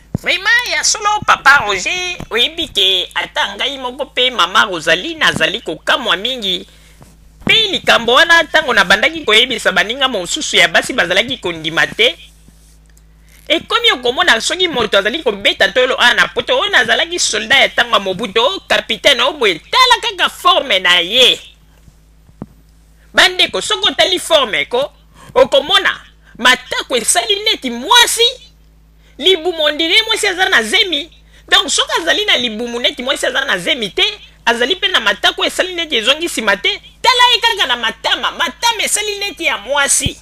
Vraiment ya solo papa Roger oyebi ke ata ngai moko pe mama Rosalie nazali kokamwa mingi pe likambo wana ntango nabandaki koyebisa baninga mosusu ya basi bazalaki kondima te ekomi okomona soki moto azali kobeta tolo ana poto oyo nazalaki soldat ya ntango ya Mobutu o kapitaine o boye tala kaka forme na ye bandeko soki otali forme ko okomona matako esali neti mwasi libumu ondire mwasi aza na zemi donc soki azali na libumu neti mwasi aza na zemi te azali mpe na matako esali neti ezongisima te tala ye kaka na matama esali neti ya mwasi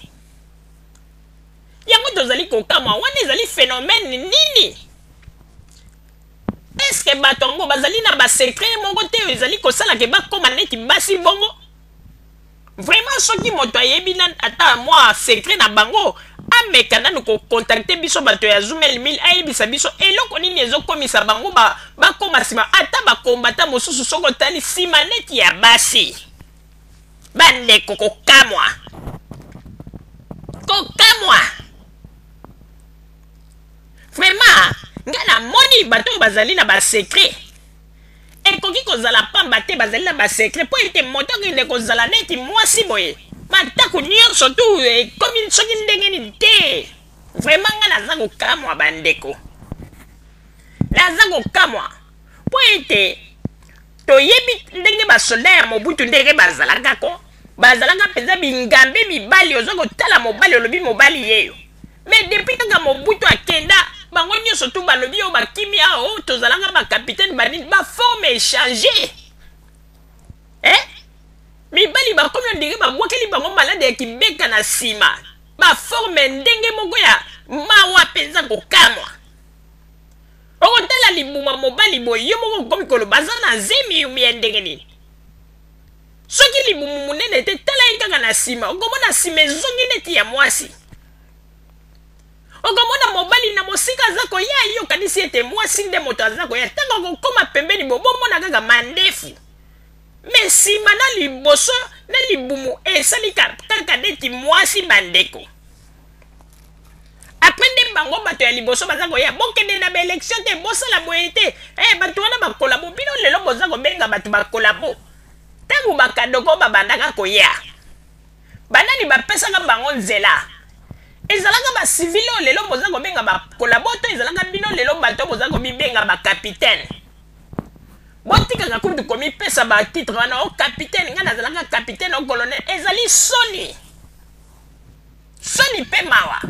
yango tozali kokamwa wana ezali phénomène nini eske bato yango bazali na basekret moko te oyo ezali kosalaka bakoma neti basi bongo vraiment soki moto ayebi na ata mwa secret na bango ameka nanu kokontakte biso bato ya Zumel Mil ayebisa biso eloko nini ezokomisa bango bakoma nsima ata bakombata mosusu soki otali nsima neti ya basi bandeko kokamwa vraiment nga namoni bato oyo bazali na basekret ekoki kozala pamba te bazali na basekret mpo ete moto akende kozala neti mwasi boye matako nyonso tu ekomi soki ndenge nini te vraiment nga naza kokamwa bandeko naza kokamwa mpo ete toyebi ndenge basoldat ya Mobutu ndenge bazalaka ko bazalaka mpenza bingambe mibali oza kotala mobali olobi mobali yeyo mais depuis kaka Mobutu akenda bango nyonso tu balobi oyo bakimi awo tozalaka bakapitaine banini baforme echange mibali bakomi ondire babwakeli bango malade ya kibeka na nsima baforme ndenge moko ya mawa mpenza kokamwa okotala libuma mobali boye yo moko okomi koloba aza na zemi ya ndenge nini soki libumu monene te tala ye kaka na nsima okomona nsima ezongi neti ya mwasi okomona mobali na mosika aza koya yokanisi ete mwasi nde moto aza koya ntango kokoma pembeni bobomona kaka mandefu me nsima na liboso na libumu esali kaka neti mwasi bandeko apres nde bango bato ya liboso baza koya bokende na baelektio te bosala boye te bato wana bakolabo bino lelo boza kobenga bato bakolabo ntango bakadoko babandaka koya banani bapesaka bango nzela ezalaka basivile oyo lelo boza kobenga bakolabo to ezalaka bino lelo bato boza komibenga bakapitaine botikaka kutu komipesa batitre wana o kapitaine nga nazalaka kapitaine o colonel ezali soni mpe mawa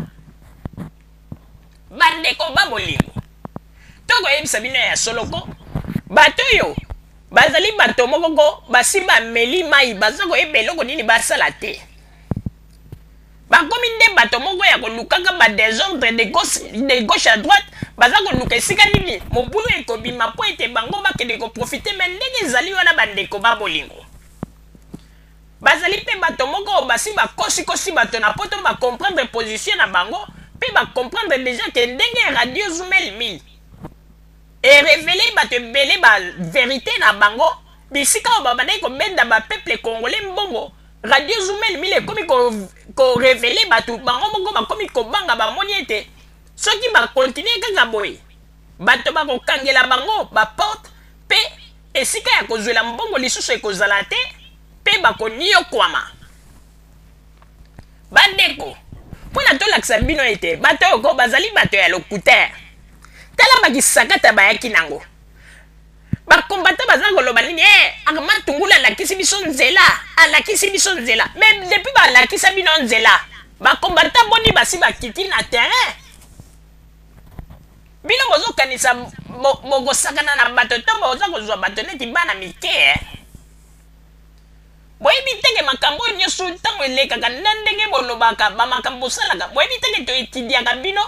bandeko babolingo tokoyebisa bino ya soloko bato oyo bazali bato mokoko basi bameli mai baza koyeba eloko nini basala te bakomi nde bato moko ya kolukaka badésordre de gauche à droite baza koluka esika nini mobulu ekobima mpo ete bango bakende koprofite me ndenge ezali wana bandeko babolingo bazali mpe bato moko basi bakosikosi bato na poto bacomprendre position na bango mpe bacomprendre déjà ke ndenge radio Zumel Mil erevele bato ebele baverité na bango bisika oyo babandaki kobenda bapeuple congolais mbongo radio Zumel Mil ekomi korevele bato bango moko bakomi kobanga bamoni ete soki bakontinue kaka boye bato bakokangela bango baporte mpe esika ya kozwela mbongo lisusu ekozala te mpe bakoniokwama bandeko mpona tolakisa bino ete bato oyo bazali bato ya lokutere tala bakisakata bayaki nango bakombata baza koloba nini Armand Tungulu alakisi biso nzela me depuis balakisa bino nzela bakombata boni basi bakiti na terrain bino bozokanisa bokosakana na bato to boza kozwa bato neti bana mike boyebi teke makambo oyo nyonso ntango elekaka na ndenge bolobaka bamakambo osalaka boyebi teke toetidiaka bino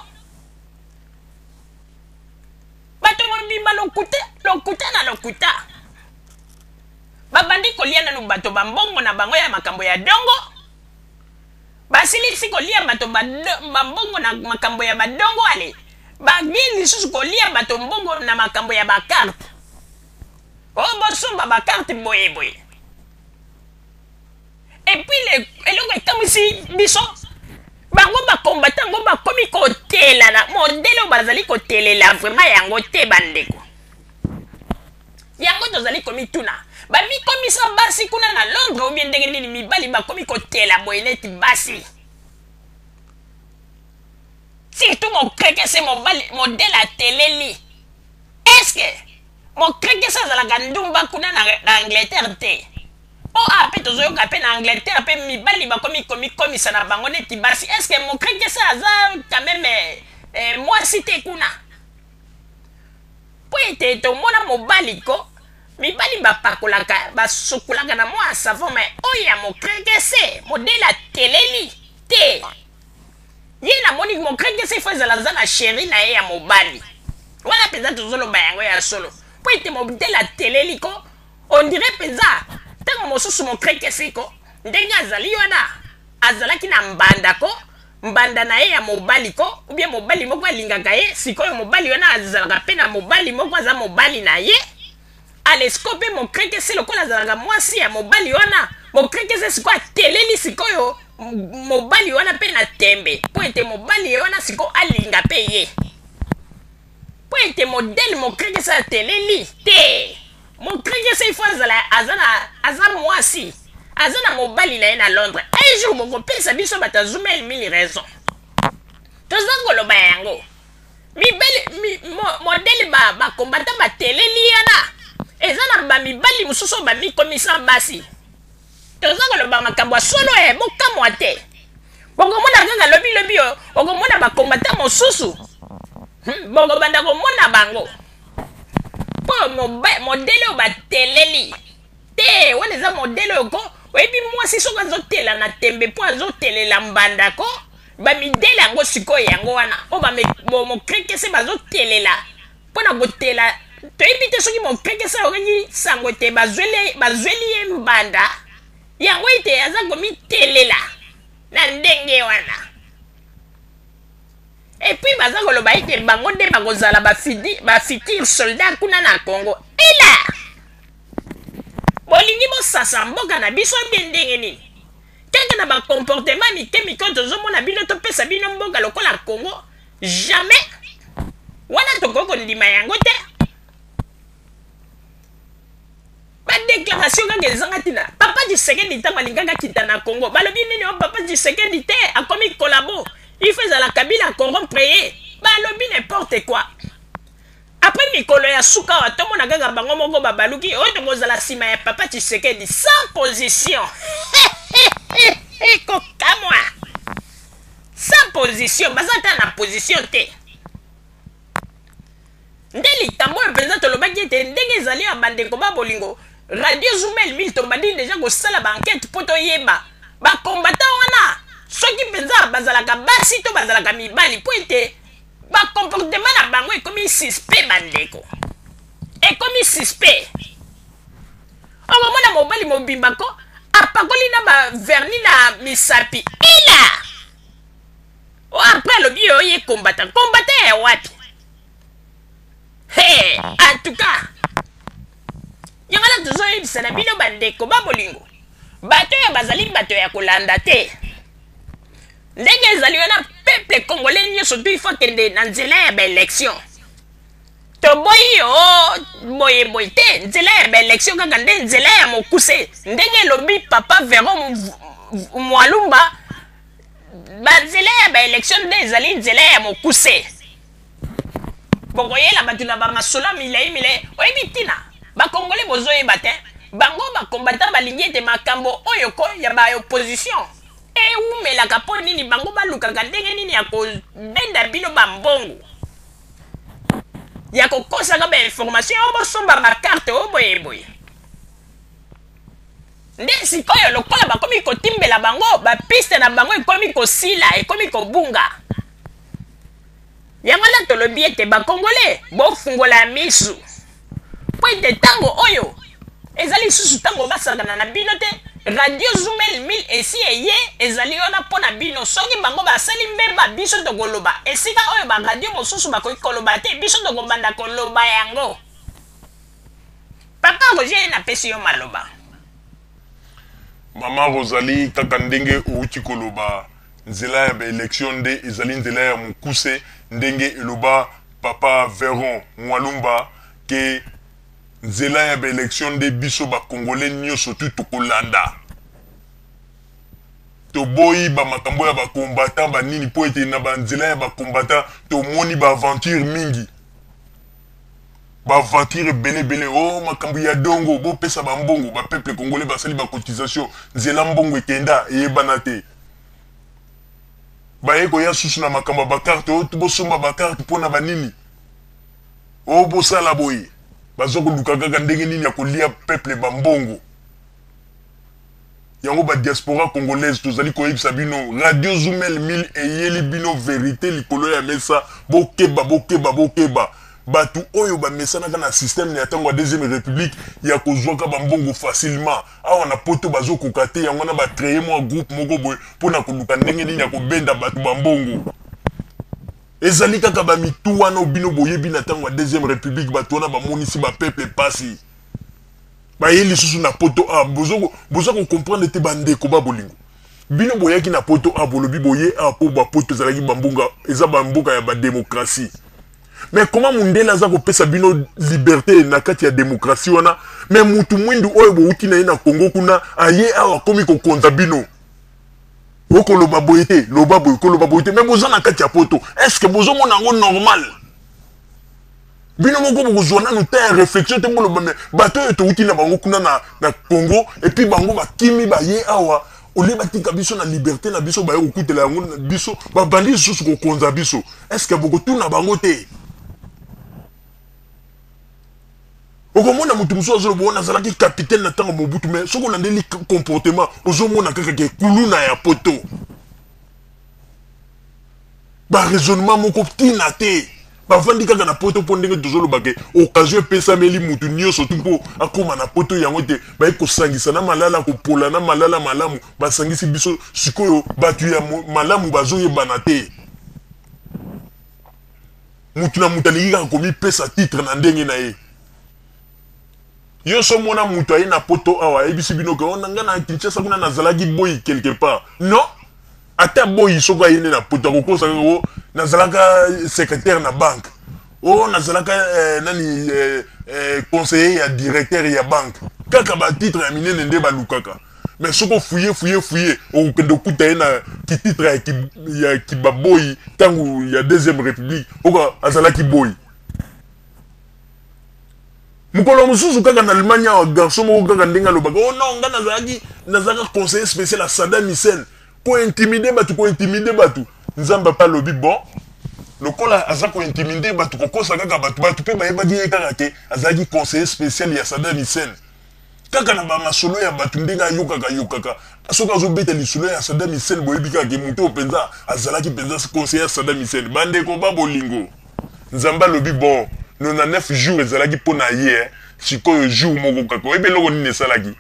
bato mobimba lokuta na lokuta babandi kolia nanu bato bambongo na bango ya makambo ya dongo basilisi kolia bato bambongo na makambo ya badongo ale bagi lisusu kolia bato mbongo na makambo ya bakarte oyo bosomba bakarte boyeboye epuis eloko ekamwisi biso bango bakombata ngo bakomi kotela na modele bazali kotelela vraiment yango te bandeko yango tozali komituna bamikomisa basi kuna na Londres ou bien ndenge nini mibali bakomi kotela boye neti basi surtout mokreke se modele ateleli est-ce que mokreke sa azalaka ndumba kuna na Angleterre te o ape tozoyoka pe na Angleterre pe mibali bakomi komisa na bango neti basi est-ce que mokreke sa aza quand même mwasi te kuna po ete tomona mobali ko mibali bapakolaka basukulaka na mwa savon mais oyo ya mokreke se modele ateleli te ye namoni mokreke se fo ezala aza na sheri na ye ya mobali wana mpenza tozoloba yango ya solo po ete modele ateleli ko on dirait mpenza ntango mosusu mokreke se ko ndenge azali wana azalaki na mbanda ko mbanda na ye ya mobali ko ou bien mobali moko alingaka ye sikoyo mobali wana azalaka pe na mobali moko aza mobali na ye alesiko mpe mokreke se lokola azalaka mwasi ya mobali wana mokreke se sikoyo ateleli sikoyo mobali wana mpe na tembe po ete mobali wana sikoyo alinga mpe ye po ete modele mokreke se ateleli te mokreke se ifo aza mwasi aza na mobali na ye na Londres un jour bokopesa biso bato azumeli mili raison toza koloba yango modele bakombata bateleli yana eza na bamibali mosusu oyo bamikomisa basi toza koloba makambo ya solo bokamwa te bokomona kaka lobilobi oyo okomona bakombata mosusu bokobanda komona bango mpo modele oyo bateleli te wana eza modele oyo ko oyebi mwasi soki azotela na tembe mpo azotelela mbanda ko bamidele yango sikoyo yango wana oyo mokreke se bazotelela mpo na kotela toyebi te soki mokreke se okangi sango te bazweli ye mbanda yango ete aza komitelela na ndenge wana epuis baza koloba ete bango nde bakozala bafutur soldat kuna na Congo ela bolingi bosasa mboka na biso bie ndenge nini kaka na bacomportement mike tozomona bino topesa bino mboka lokola Congo jamais wana tokoki kondima yango te badéclaration kaka ezanga ntina papa Tshisekedi ntango alingaka kita na Congo balobi nini o papa Tshisekedi te akomi kolabo il faut ezala Kabila corrompre ye balobi n'importe quoi après mikolo ya suka wa tomona kaka bango moko babaluki oyo tokozala nsima ya papa Tshisekedi sans position kokamwa sans position baza ata na position te nde likambo oyo mpenza tolobaki ete ndenge ezali ya bandeko babolingo radio Zoumel mil tobandi deja kosala bankete mpo toyeba bakombata wana soki mpenza bazalaka basi to bazalaka mibali mpo ete bacomportement na bango ekomi suspect bandeko ekomi suspect okomona mobali mobimba ko apakoli na baverni na misapi ila o apres alobi oyo ye kombata ya wapi en tout cas yango na tozoyebisa na bino bandeko babolingo bato oyo bazali bato ya kolanda te ndenge ezali wana peuple congolais nyonso tu ifo kende na nzela ya baélection toboyi yo boyeboye te nzela ya baélection kaka nde nzela ya mokuse ndenge elobi papa Véron Mwalumba banzela ya baélection nde ezali nzela ya mokuse bokoyela bato na bamasolo milei oyebi ntina bakongole bozoyeba te bango bakombata balingi ete makambo oyo ko ya baopposition ewumelaka mpo nini bango balukaka ndenge nini ya kobenda bino bambongo ya kokosaka bainformation oyo bosomba bakarte oyo boyeboye nde sikoyo lokola bakomi kotimbela bango bapiste na bango ekomi kosila ekomi kobunga yango na tolobi ete bakongole bofungola misu mpo ete ntango oyo ezali lisusu ntango basangana na bino te radio Zoumel mil esi eye ezali wana mpo na bino soki bango basali mbeba biso tokoloba esika oyo baradio mosusu bakoki koloba te biso tokobanda koloba yango papa Roger napesi yo maloba mama Rosalie kaka ndenge outi koloba nzela ya ba élection nde ezali nzela ya mokuse ndenge eloba papa Véron Mwalumba ke nzela ya ba élection nde biso ba congolais nyonso tu tokolanda toboyi ba makambo ya ba combattant ba nini po ete na ba nzela ya ba combattant tomoni ba aventure mingi ba aventure belé oh makambo ya dongo bo pesa ba mbongo ba peuple congolais basali ba cotisation nzela mbongo ekenda eyebana te ba yeko ya susu na makambo ba carte o bo somba ba carte pona ba nini o bo sala boyi bazoko luka kaka ndenge nini ya kolia peuple ba mbongo yango ba diaspora congolaise tozali koyebisa bino radio Zoumel 1000 eyeli bino vérité likolo ya mesa bokeba batu oyo ba mesanaka na système ya tango ya deuxième république ya kozwaka ba mbongo facilement awa na poto bazokoka te yango na ba créer mo groupe moko boye pona koluka ndenge nini ya kobenda batu ba mbongo ezali kaka ba mitu wana bino boyebi na tango ya deuxième république batu wana ba monisi ba peuple pasi ba yeli susu na poto a bozoko comprendre te bandeko ba bolingo bino boyaki na poto a bolobi boye a po ba poto ezalaki bambunga eza bambuka ya ba démocratie. Mais comment mundela za kopesa bino liberté na kati ya démocratie wana mais mutu mwindu oyo bouti na ina Congo kuna aye awa komi ko konza bino oko loba boyete loba boy ko loba boyete mais boza na kati ya poto est-ce que bozo mona ngo normal bino moko bozona no ta réflexion te mo loba mais bato eto uti na bango kuna na Congo et puis bango bakimi ba ye awa ole batika biso na liberté na biso ba yo kutela yango na biso ba bandi susu ko konza biso est-ce que boko tuna bango te okomona mutu muso azolo bona zalaki capitaine na tango Mobutu mais soko landeli comportement ozomona kaka ke kuluna ya poto ba raisonnement moko tina te ba vandi kaka na poto po ndenge tozolo bake occasion pesa meli mutu nyonso tu po akoma na poto yango te ba ekosangisa na malala kopola na malala malamu ba sangisi biso sikoyo batu ya malamu bazoyebana te mutu na mutali kaka komi pesa titre na ndenge na ye yo so mona mutu aye na poto awa ebisi bino ke ona nga na Kinshasa kuna nazalaki boyi quelque part non ata boyi soko aye na poto kokosa ko nazalaka secrétaire na banque o nazalaka nani conseiller ya directeur ya banque kaka ba titre ya minene nde balukaka mais soko fouiller o kendo kuta na ki titre ya ki baboyi tangu ya deuxième république oko azalaki boyi mukolo mususu kaka na Allemagne wa garçon moko kaka ndenga lobaka oh non nga nazalaka conseiller spécial à Saddam Hussein ko intimider batu nzamba pa lobi bon lokola azako intimider batu kokosa kaka batu pe bayeba gi kaka ke azaki conseiller spécial ya Saddam Hussein kaka na ba masolo ya batu ndenga yokaka soka zo beta lisolo ya Saddam Hussein boyebi kaka ke muto penza azalaki penza conseiller Saddam Hussein bande ko ba bolingo nzamba lobi bon 99 jours ezalaki pona ye sikoyo jour moko kaka oyebe loko nini esalaki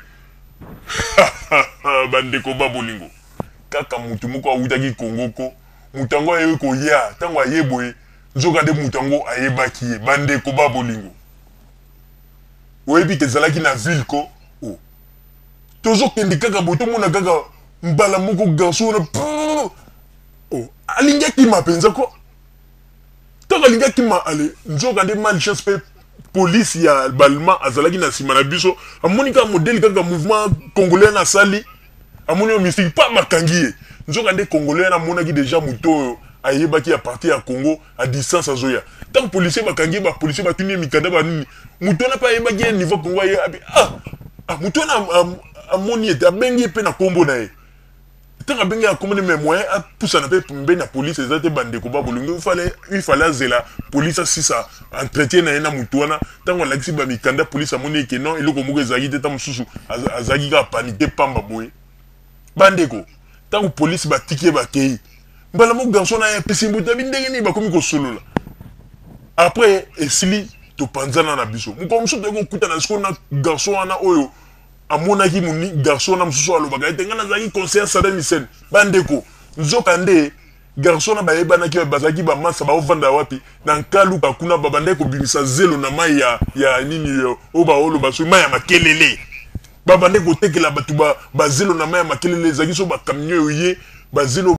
bandeko ba bolingo kaka mutu moko awutaki Congo ko mutu yango ayebi koya ntango ayeboye nzoka nde mutu yango ayebaki ye bandeko ba bolingo oyebi ke ezalaki na ville ko tozokende kaka boye tomona kaka mbala moko garçon wana alingi akima mpenza ko taka linga kima ale nzoka nde malchance pe police ya balma azalaki na sima na biso amoni ka modèle kaka mouvement congolais na sali amoni o mystique pas makangi nzoka nde congolais na monaki déjà muto ayebaki à partir ya Congo à distance azoya tant policier bakangi ba policier batuni mikanda ba nini muto na pa yebaki niveau Congo ya muto na amoni ete abengi pe na kombo na ye tant bengi a commandé mes moyens à pousser na pe mbe na police ezate bandeko ba bolingo il fallait zela police si ça entretien na mutuana tant on l'axi ba mikanda police amoni ke non eloko moko ezaki te tam susu azaki ka paniquer pamba boye bandeko tant police ba tikie ba kei mbala mo garçon na pesi mbuta bindenge ni ba komi ko solola après esili to panzana na biso muko mso to ko kuta na sko na garçon ana oyo amonaki muni garçon na msusu alobaka ete nga nazalaki conseiller Saddam Hussein bandeko nzoka nde garçon na bayebanaki bazalaki bamasa baovanda wapi na nkaluka kuna babandaki kobimisa zelo na mai ya nini oyo baoloba so mai ya makelele babandaki kotekela bato bazelo na mai ya makelele ezalaki so bakamion oye bazelo